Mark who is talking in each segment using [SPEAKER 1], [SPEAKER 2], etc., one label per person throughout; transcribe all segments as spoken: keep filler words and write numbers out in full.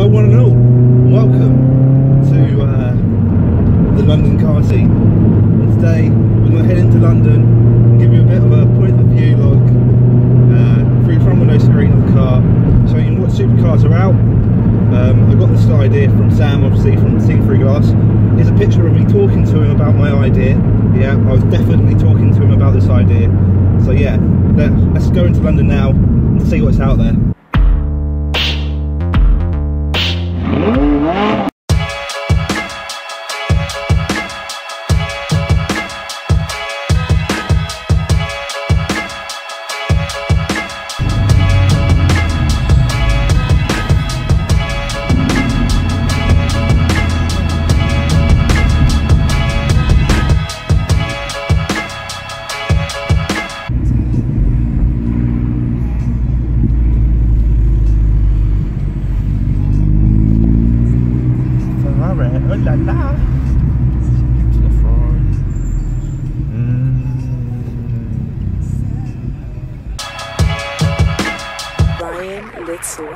[SPEAKER 1] one and all, welcome to uh, the London car scene. And today we're going to head into London and give you a bit of a point of view look uh, through the front window screen of the car, showing you what supercars are out. Um, I got this idea from Sam, obviously from Seen Through Glass. Here's a picture of me talking to him about my idea. Yeah, I was definitely talking to him about this idea. So yeah, let, let's go into London now and see what's out there. Oh la la! To the front. Mm.
[SPEAKER 2] Ryan Little.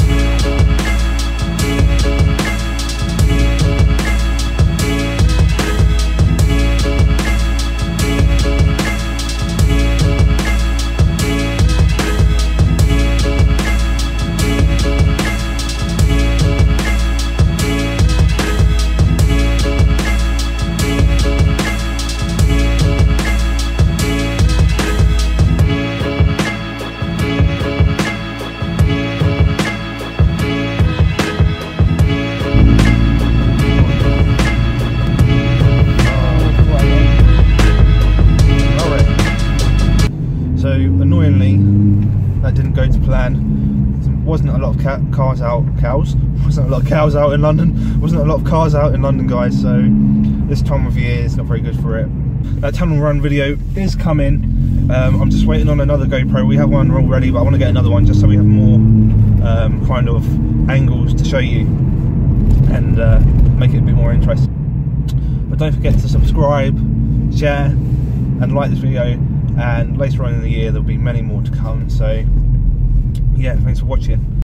[SPEAKER 1] So annoyingly, that didn't go to plan. There wasn't a lot of ca cars out, cows. Wasn't a lot of cows out in London. Wasn't a lot of cars out in London, guys. So this time of year is not very good for it. That tunnel run video is coming. Um, I'm just waiting on another GoPro. We have one already, but I want to get another one just so we have more um, kind of angles to show you and uh, make it a bit more interesting. But don't forget to subscribe, share, and like this video. And later on in the year there'll be many more to come, so yeah, thanks for watching.